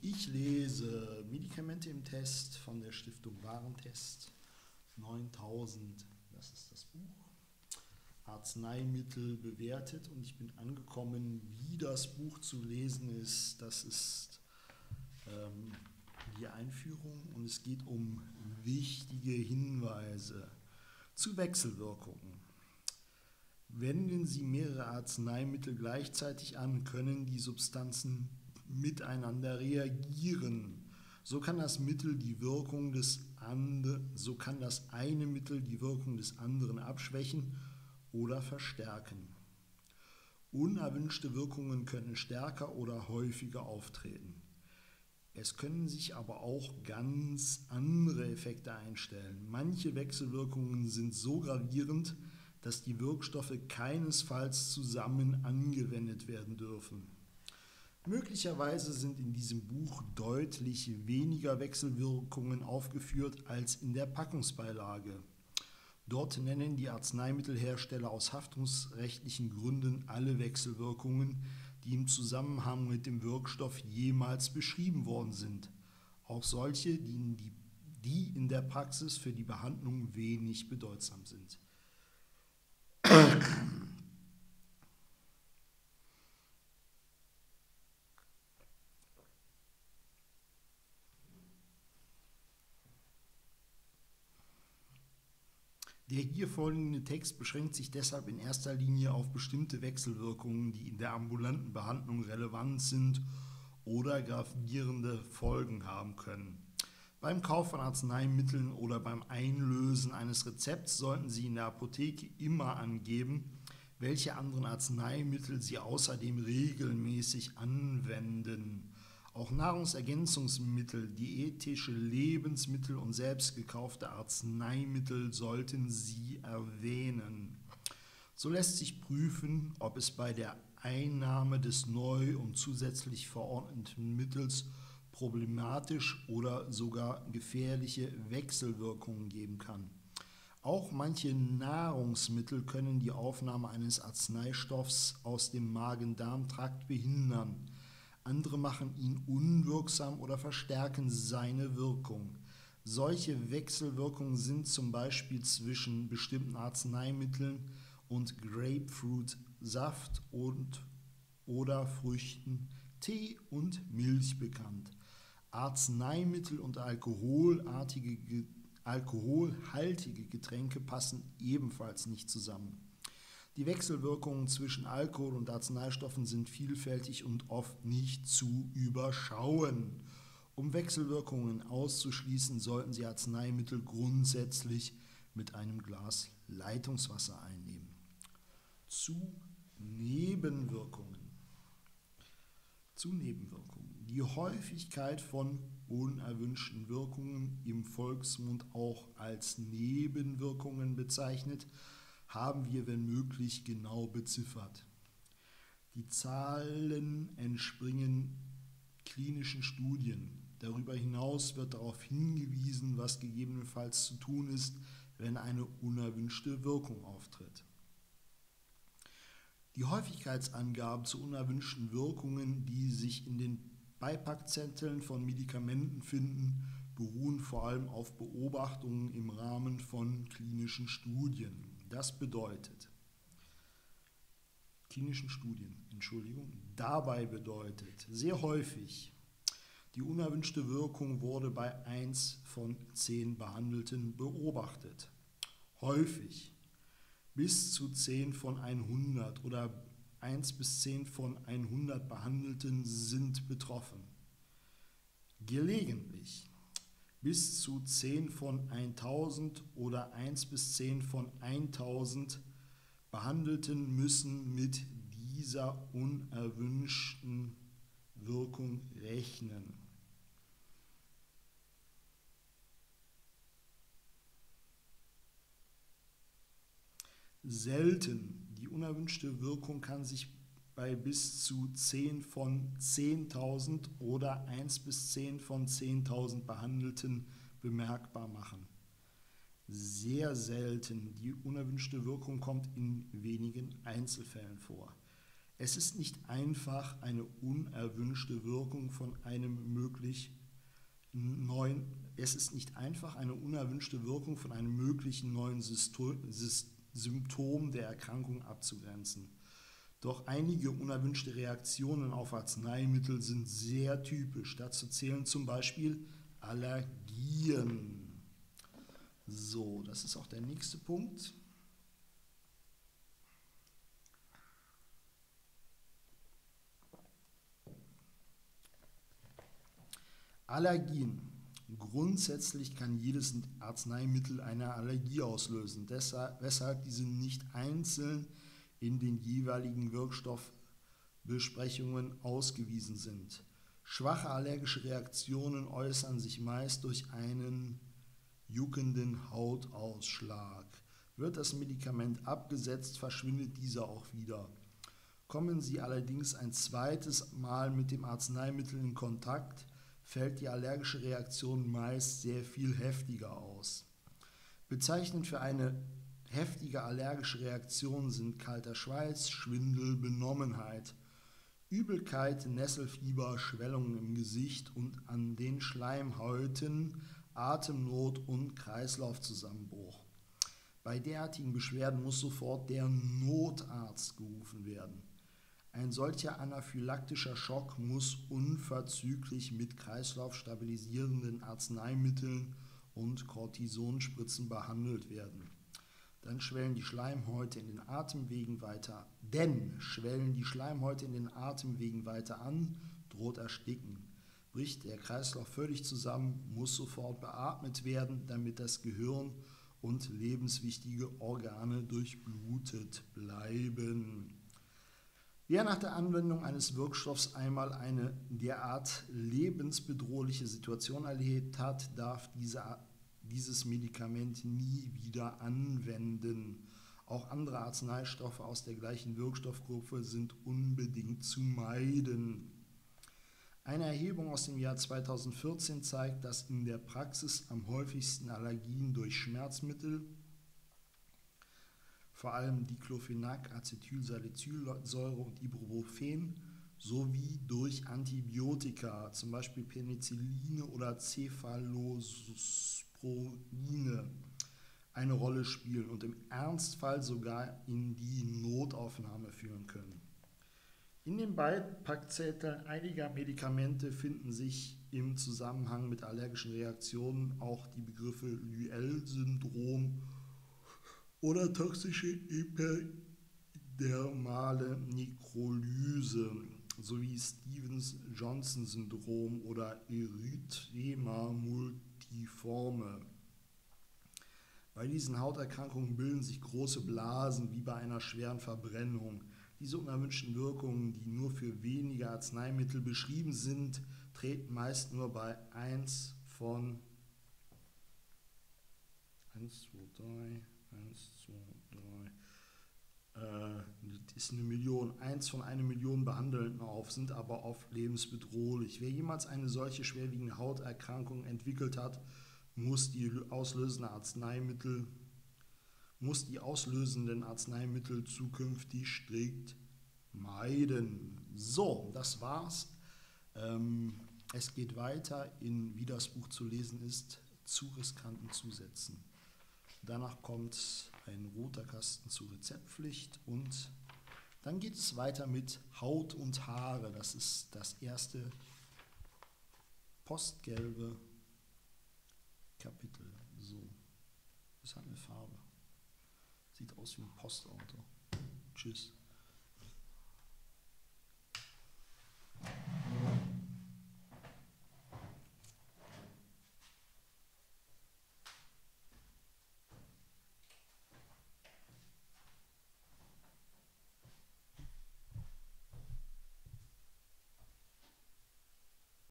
Ich lese Medikamente im Test von der Stiftung Warentest 9000, das ist das Buch, Arzneimittel bewertet, und ich bin angekommen, wie das Buch zu lesen ist. Das ist die Einführung, und es geht um wichtige Hinweise zu Wechselwirkungen. Wenden Sie mehrere Arzneimittel gleichzeitig an, können die Substanzen miteinander reagieren. So kann das eine Mittel die Wirkung des anderen abschwächen oder verstärken. Unerwünschte Wirkungen können stärker oder häufiger auftreten. Es können sich aber auch ganz andere Effekte einstellen. Manche Wechselwirkungen sind so gravierend, dass die Wirkstoffe keinesfalls zusammen angewendet werden dürfen. Möglicherweise sind in diesem Buch deutlich weniger Wechselwirkungen aufgeführt als in der Packungsbeilage. Dort nennen die Arzneimittelhersteller aus haftungsrechtlichen Gründen alle Wechselwirkungen, die im Zusammenhang mit dem Wirkstoff jemals beschrieben worden sind, auch solche, die in der Praxis für die Behandlung wenig bedeutsam sind. Der hier vorliegende Text beschränkt sich deshalb in erster Linie auf bestimmte Wechselwirkungen, die in der ambulanten Behandlung relevant sind oder gravierende Folgen haben können. Beim Kauf von Arzneimitteln oder beim Einlösen eines Rezepts sollten Sie in der Apotheke immer angeben, welche anderen Arzneimittel Sie außerdem regelmäßig anwenden. Auch Nahrungsergänzungsmittel, diätische Lebensmittel und selbst gekaufte Arzneimittel sollten Sie erwähnen. So lässt sich prüfen, ob es bei der Einnahme des neu und zusätzlich verordneten Mittels problematisch oder sogar gefährliche Wechselwirkungen geben kann. Auch manche Nahrungsmittel können die Aufnahme eines Arzneistoffs aus dem Magen-Darm-Trakt behindern. Andere machen ihn unwirksam oder verstärken seine Wirkung. Solche Wechselwirkungen sind zum Beispiel zwischen bestimmten Arzneimitteln und Grapefruitsaft oder Früchten, Tee und Milch bekannt. Arzneimittel und alkoholhaltige Getränke passen ebenfalls nicht zusammen. Die Wechselwirkungen zwischen Alkohol und Arzneistoffen sind vielfältig und oft nicht zu überschauen. Um Wechselwirkungen auszuschließen, sollten Sie Arzneimittel grundsätzlich mit einem Glas Leitungswasser einnehmen. Zu Nebenwirkungen. Die Häufigkeit von unerwünschten Wirkungen, im Volksmund auch als Nebenwirkungen bezeichnet, haben wir, wenn möglich, genau beziffert. Die Zahlen entspringen klinischen Studien. Darüber hinaus wird darauf hingewiesen, was gegebenenfalls zu tun ist, wenn eine unerwünschte Wirkung auftritt. Die Häufigkeitsangaben zu unerwünschten Wirkungen, die sich in den Beipackzetteln von Medikamenten finden, beruhen vor allem auf Beobachtungen im Rahmen von klinischen Studien. Das bedeutet, dabei bedeutet sehr häufig, die unerwünschte Wirkung wurde bei 1 von 10 Behandelten beobachtet. Häufig, bis zu 10 von 100 oder 1 bis 10 von 100 Behandelten sind betroffen. Gelegentlich, bis zu 10 von 1000 oder 1 bis 10 von 1000 Behandelten müssen mit dieser unerwünschten Wirkung rechnen. Selten. Die unerwünschte Wirkung kann sich bei bis zu 10 von 10.000 oder 1 bis 10 von 10.000 Behandelten bemerkbar machen. Sehr selten. Die unerwünschte Wirkung kommt in wenigen Einzelfällen vor. Es ist nicht einfach eine unerwünschte Wirkung von einem möglichen neuen Symptom der Erkrankung abzugrenzen. Doch einige unerwünschte Reaktionen auf Arzneimittel sind sehr typisch. Dazu zählen zum Beispiel Allergien. So, das ist auch der nächste Punkt. Allergien. Grundsätzlich kann jedes Arzneimittel eine Allergie auslösen, weshalb diese nicht einzeln in den jeweiligen Wirkstoffbesprechungen ausgewiesen sind. Schwache allergische Reaktionen äußern sich meist durch einen juckenden Hautausschlag. Wird das Medikament abgesetzt, verschwindet dieser auch wieder. Kommen Sie allerdings ein zweites Mal mit dem Arzneimittel in Kontakt, fällt die allergische Reaktion meist sehr viel heftiger aus. Bezeichnend für eine heftige allergische Reaktion sind kalter Schweiß, Schwindel, Benommenheit, Übelkeit, Nesselfieber, Schwellungen im Gesicht und an den Schleimhäuten, Atemnot und Kreislaufzusammenbruch. Bei derartigen Beschwerden muss sofort der Notarzt gerufen werden. Ein solcher anaphylaktischer Schock muss unverzüglich mit kreislaufstabilisierenden Arzneimitteln und Cortisonspritzen behandelt werden. Dann schwellen die Schleimhäute in den Atemwegen weiter. Schwellen die Schleimhäute in den Atemwegen weiter an, droht Ersticken. Bricht der Kreislauf völlig zusammen, muss sofort beatmet werden, damit das Gehirn und lebenswichtige Organe durchblutet bleiben. Wer nach der Anwendung eines Wirkstoffs einmal eine derart lebensbedrohliche Situation erlebt hat, darf dieses Medikament nie wieder anwenden. Auch andere Arzneistoffe aus der gleichen Wirkstoffgruppe sind unbedingt zu meiden. Eine Erhebung aus dem Jahr 2014 zeigt, dass in der Praxis am häufigsten Allergien durch Schmerzmittel, vor allem Diclofenac, Acetylsalicylsäure und Ibuprofen, sowie durch Antibiotika, zum Beispiel Penicilline oder Cephalosporine, eine Rolle spielen und im Ernstfall sogar in die Notaufnahme führen können. In den Beipackzetteln einiger Medikamente finden sich im Zusammenhang mit allergischen Reaktionen auch die Begriffe Lyell-Syndrom oder toxische epidermale Nekrolyse sowie Stevens-Johnson-Syndrom oder Erythema multiforme. Bei diesen Hauterkrankungen bilden sich große Blasen wie bei einer schweren Verbrennung. Diese unerwünschten Wirkungen, die nur für wenige Arzneimittel beschrieben sind, treten meist nur bei 1 von 1, 2, 3, das ist 1 von 1 Million Behandelten auf, sind aber oft lebensbedrohlich. Wer jemals eine solche schwerwiegende Hauterkrankung entwickelt hat, muss die auslösenden Arzneimittel zukünftig strikt meiden. So, das war's. Es geht weiter in, wie das Buch zu lesen ist, zu riskanten Zusätzen. Danach kommt ein roter Kasten zur Rezeptpflicht und dann geht es weiter mit Haut und Haare. Das ist das erste postgelbe Kapitel. So, das hat eine Farbe. Sieht aus wie ein Postauto. Tschüss.